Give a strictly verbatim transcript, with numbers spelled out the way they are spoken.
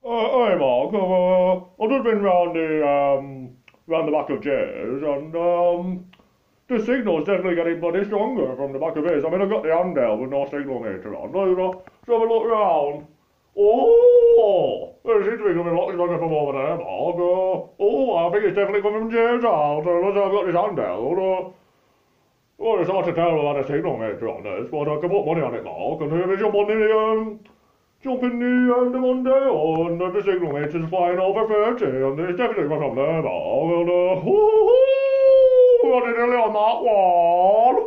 Uh, hey Mark, uh, I've just been round the um round the back of Jay's, and um the signal's definitely getting bloody stronger from the back of his. I mean, I've got the handheld with no signal meter on. So, uh, let's have a look round. Oh, it seems to be coming a lot stronger from over there, Mark. Uh, oh, I think it's definitely coming from Jay's house. Uh, let's have a look at this handheld. Uh, well, it's hard to tell about the signal meter on this, but I can put money on it, Mark. And if you jump on the um. Jump in the, uh, the Monday on, uh, the signal meter's flying over thirty, and it's definitely from there, Mark. And, uh, whoo-hoo, what did you on that one?